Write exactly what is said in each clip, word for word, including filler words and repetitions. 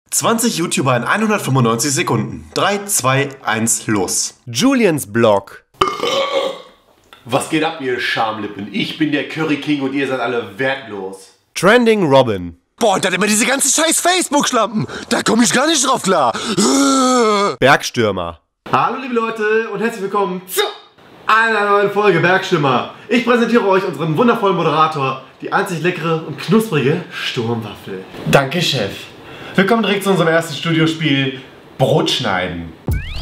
zwanzig YouTuber in hundertfünfundneunzig Sekunden. drei, zwei, eins, los. Julians Blog. Was geht ab, ihr Schamlippen? Ich bin der Curry King und ihr seid alle wertlos. Trending Robin. Boah, und dann immer diese ganzen scheiß Facebook-Schlampen. Da komme ich gar nicht drauf klar. Bergstürmer. Hallo liebe Leute und herzlich willkommen zu einer neuen Folge Bergstürmer. Ich präsentiere euch unseren wundervollen Moderator, die einzig leckere und knusprige Sturmwaffel. Danke, Chef. Willkommen direkt zu unserem ersten Studiospiel Brot schneiden.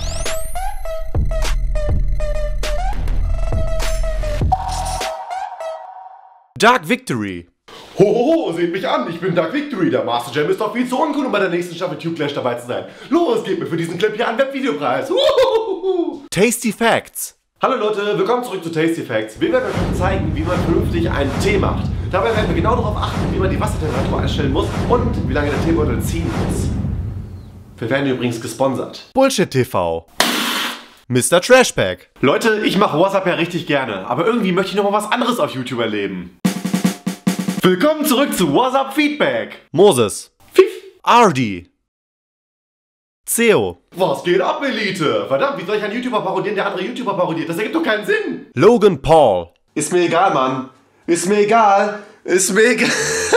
Dark Victory. Hohoho, seht mich an, ich bin Dark Victory. Der Master Jam ist doch viel zu uncool, um bei der nächsten Staffel Tube Clash dabei zu sein. Los, gebt mir für diesen Clip hier einen Webvideopreis. Uhuhuhu. Tasty Facts. Hallo Leute, willkommen zurück zu Tasty Facts. Wir werden euch zeigen, wie man vernünftig einen Tee macht. Dabei werden wir genau darauf achten, wie man die Wassertemperatur einstellen muss und wie lange der Teebeutel ziehen muss. Wir werden übrigens gesponsert. Bullshit T V. Mister Trashpack. Leute, ich mache WhatsApp ja richtig gerne, aber irgendwie möchte ich noch mal was anderes auf YouTube erleben. Willkommen zurück zu WhatsApp Feedback. Moses. Fief. R D. Ceo. Was geht ab, Elite? Verdammt, wie soll ich einen YouTuber parodieren, der andere YouTuber parodiert? Das ergibt doch keinen Sinn. Logan Paul. Ist mir egal, Mann. Ist mir egal. Ist mir egal.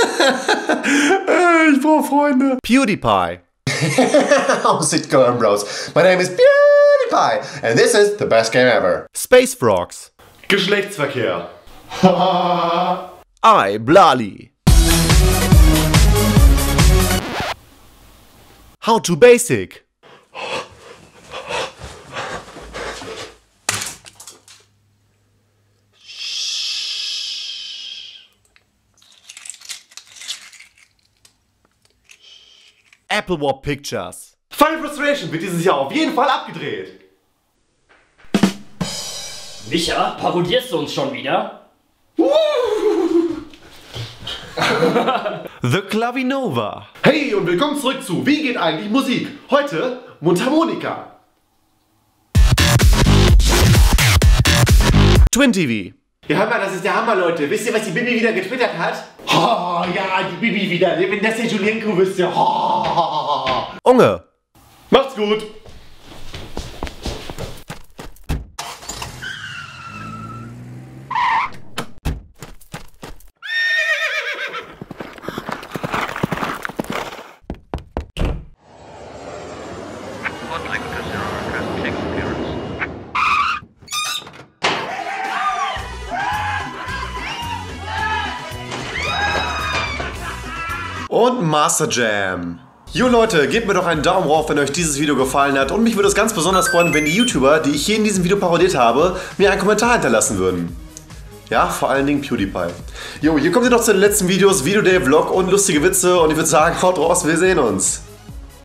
Ich brauch Freunde. PewDiePie. How's it going, bros? My name is PewDiePie and this is the best game ever. Space Frogs. Geschlechtsverkehr. I, Blali. How to Basic. Applewop Pictures. Final Frustration wird dieses Jahr auf jeden Fall abgedreht. Micha, parodierst du uns schon wieder? The Clavinova. Hey und willkommen zurück zu Wie geht eigentlich Musik? Heute Mundharmonika. Twin T V. Ja, hör mal, das ist der Hammer, Leute. Wisst ihr, was die Bibi wieder getwittert hat? Oh, ja, die Bibi wieder. Wenn das der Julienko wüsste. Oh. Unge. Macht's gut. Und Master Jam. Jo Leute, gebt mir doch einen Daumen rauf, wenn euch dieses Video gefallen hat. Und mich würde es ganz besonders freuen, wenn die YouTuber, die ich hier in diesem Video parodiert habe, mir einen Kommentar hinterlassen würden. Ja, vor allen Dingen PewDiePie. Jo, hier kommt ihr noch zu den letzten Videos, Video Day, Vlog und lustige Witze. Und ich würde sagen, haut raus, wir sehen uns.